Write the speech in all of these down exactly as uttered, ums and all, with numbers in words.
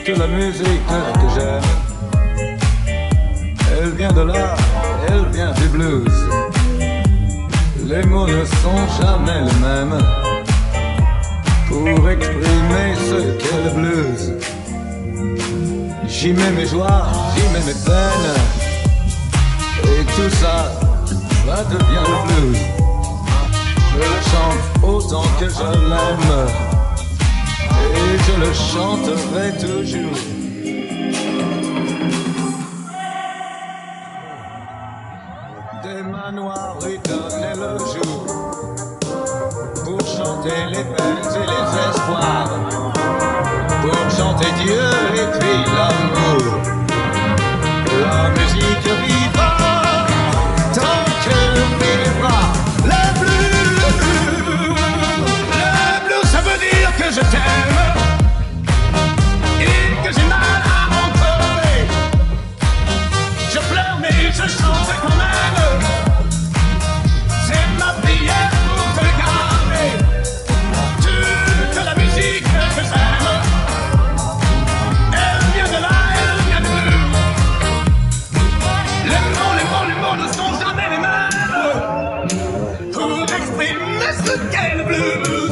toute la musique que j'aime, elle vient de là, elle vient du blues. Les mots ne sont jamais les mêmes pour exprimer ce qu'est le blues. J'y mets mes joies, j'y mets mes peines, et tout ça, ça devient le blues. Je le chante autant que je l'aime, et je le chanterai toujours. Des manoirs lui donnaient le jour pour chanter les peines et les espoirs, pour chanter Dieu et puis l'amour. La musique vivra tant que vivra le blues. Le blues, ça veut dire que je t'aime et que j'ai mal à en crever. Je pleure mais je chante quand même. C'est ma prière pour te garder. Toute la musique que j'aime, elle vient de là, elle vient de nous. Les mots, les mots, les mots ne sont jamais les mêmes pour exprimer ce qu'est le blues.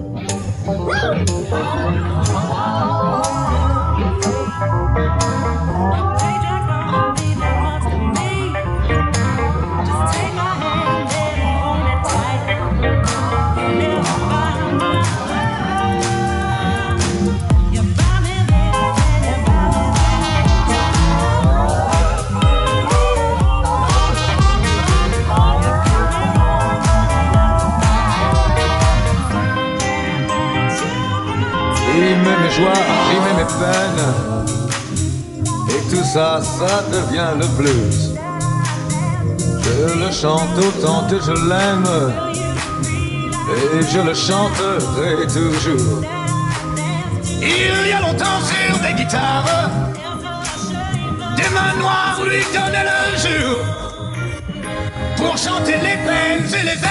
J'y mets mes joies, j'y mets mes peines, et tout ça, ça devient le blues. Je le chante autant que je l'aime, et je le chanterai toujours. Il y a longtemps sur des guitares, des manoirs lui donnaient le jour pour chanter les peines et les